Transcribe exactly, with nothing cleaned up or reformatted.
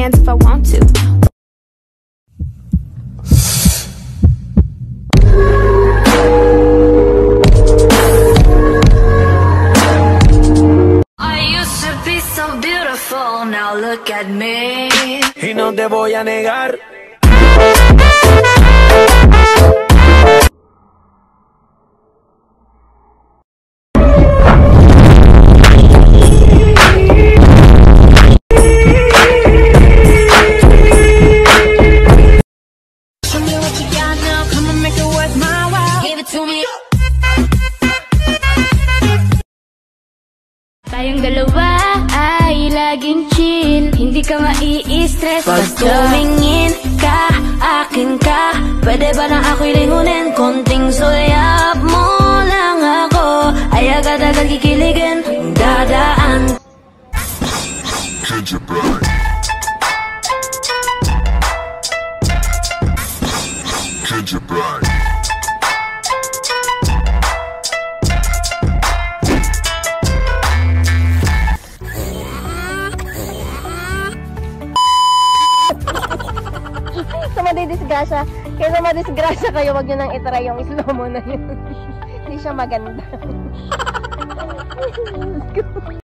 hands if I want to. I used to be so beautiful, now look at me. Y no te voy a negar. Show me what you got now, come and make it worth my while. Give it to me. Tayong dalawa ay laging chill, hindi ka mai-stress. Pag tumingin ka, akin ka, pwede ba na ako'y lingunin? Konting sulyap mo lang ako, ay agad-agad kikiligin. Dadaan. Sa madidisgrasya, kaysa madisgrasya kayo, wag nyo nang itry yung slow mo na yun. Hindi siya maganda.